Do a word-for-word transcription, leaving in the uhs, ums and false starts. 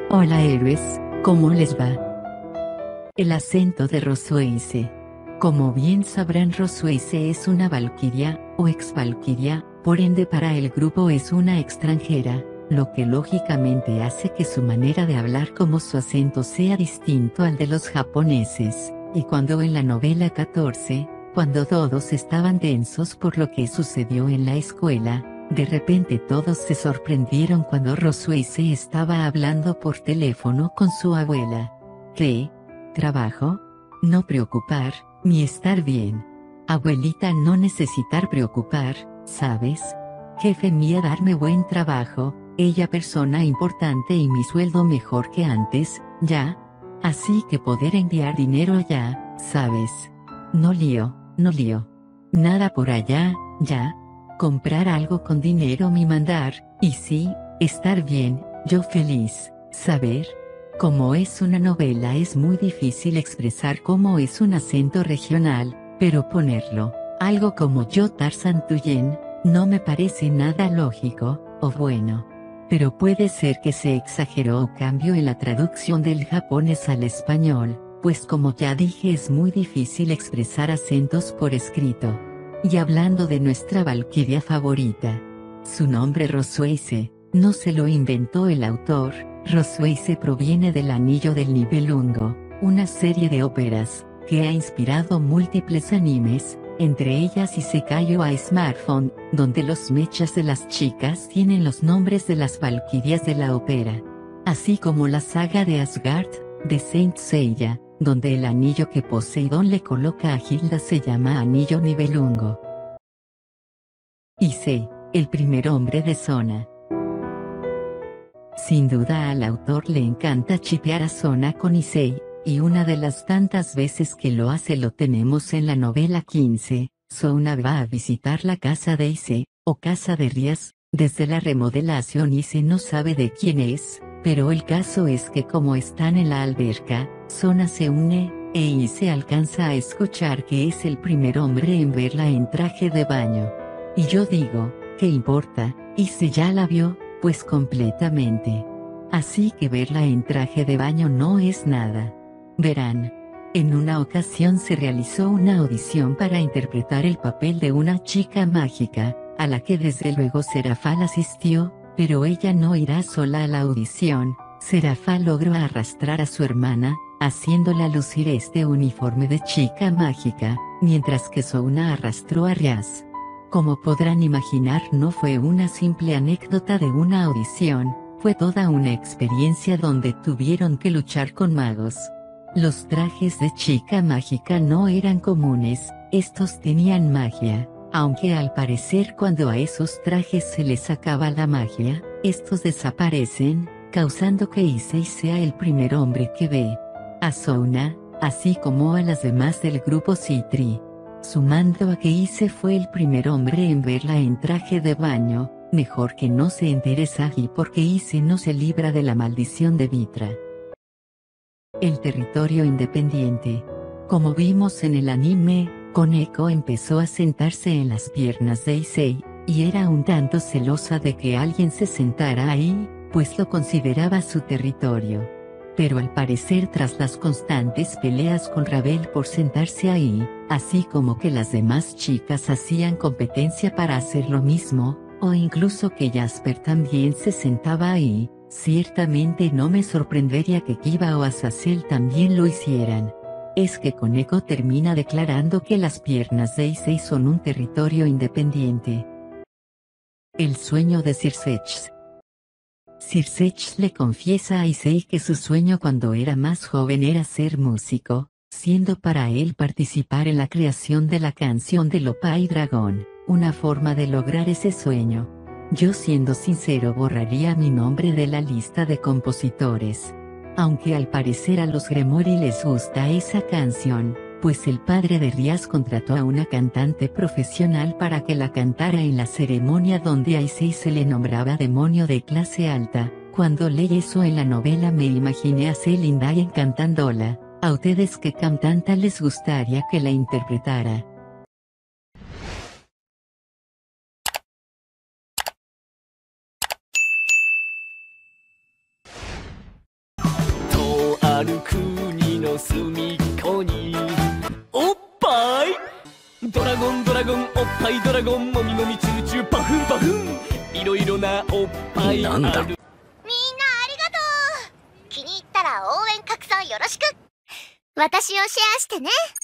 Hola héroes, ¿cómo les va? El acento de Rosueise. Como bien sabrán, Rosueise es una valquiria, o ex-valquiria, por ende para el grupo es una extranjera, lo que lógicamente hace que su manera de hablar como su acento sea distinto al de los japoneses, y cuando en la novela catorce, cuando todos estaban tensos por lo que sucedió en la escuela, de repente todos se sorprendieron cuando Rosueise estaba hablando por teléfono con su abuela. ¿Qué? ¿Trabajo? No preocupar, ni estar bien. Abuelita, no necesitar preocupar, ¿sabes? Jefe mía, darme buen trabajo, ella persona importante y mi sueldo mejor que antes, ya. Así que poder enviar dinero allá, ¿sabes? No lío, no lío. Nada por allá, ya. Comprar algo con dinero mi mandar, y sí, estar bien, yo feliz, saber. Como es una novela es muy difícil expresar cómo es un acento regional, pero ponerlo, algo como yo Tarzan Tuyen, no me parece nada lógico, o bueno. Pero puede ser que se exageró o cambio en la traducción del japonés al español, pues como ya dije es muy difícil expresar acentos por escrito. Y hablando de nuestra valquiria favorita, su nombre Rosueise, no se lo inventó el autor. Rosueise proviene del Anillo del Nibelungo, una serie de óperas, que ha inspirado múltiples animes, entre ellas Isekai o a Smartphone, donde los mechas de las chicas tienen los nombres de las valquirias de la ópera. Así como la saga de Asgard, de Saint Seiya, donde el anillo que Poseidón le coloca a Hilda se llama Anillo Nibelungo. Issei, el primer hombre de Sona. Sin duda al autor le encanta chipear a Sona con Issei, y una de las tantas veces que lo hace lo tenemos en la novela quince, Sona va a visitar la casa de Issei, o casa de Ries, desde la remodelación Issei no sabe de quién es, pero el caso es que como están en la alberca, Sona se une, e Issei alcanza a escuchar que es el primer hombre en verla en traje de baño. Y yo digo, ¿qué importa? Issei ya la vio, pues completamente. Así que verla en traje de baño no es nada. Verán. En una ocasión se realizó una audición para interpretar el papel de una chica mágica, a la que desde luego Serafal asistió, pero ella no irá sola a la audición. Serafal logró arrastrar a su hermana, haciéndola lucir este uniforme de chica mágica, mientras que Sona arrastró a Rias. Como podrán imaginar, no fue una simple anécdota de una audición, fue toda una experiencia donde tuvieron que luchar con magos. Los trajes de chica mágica no eran comunes, estos tenían magia, aunque al parecer cuando a esos trajes se les acaba la magia, estos desaparecen, causando que Issei sea el primer hombre que ve a Sona, así como a las demás del grupo Citri. Sumando a que Issei fue el primer hombre en verla en traje de baño, mejor que no se entere Sagi porque Issei no se libra de la maldición de Vitra. El territorio independiente. Como vimos en el anime, Koneko empezó a sentarse en las piernas de Issei, y era un tanto celosa de que alguien se sentara ahí, pues lo consideraba su territorio. Pero al parecer tras las constantes peleas con Ravel por sentarse ahí, así como que las demás chicas hacían competencia para hacer lo mismo, o incluso que Jasper también se sentaba ahí, ciertamente no me sorprendería que Kiba o Azazel también lo hicieran. Es que Koneko termina declarando que las piernas de Issei son un territorio independiente. El sueño de Circech. Circech le confiesa a Issei que su sueño cuando era más joven era ser músico, siendo para él participar en la creación de la canción de Lopa y Dragón, una forma de lograr ese sueño. Yo siendo sincero borraría mi nombre de la lista de compositores. Aunque al parecer a los Gremori les gusta esa canción, pues el padre de Rias contrató a una cantante profesional para que la cantara en la ceremonia donde a Issei se le nombraba demonio de clase alta. Cuando leí eso en la novela me imaginé a Celine Dion cantándola. ¿A ustedes qué cantante les gustaría que la interpretara? ある国の隅っこにおっぱいドラゴンドラゴンおっぱいドラゴンもみもみチューチューパフンパフンいろいろなおっぱいある。 なんだみんなありがとう。気に入ったら応援拡散よろしく。私をシェアしてね。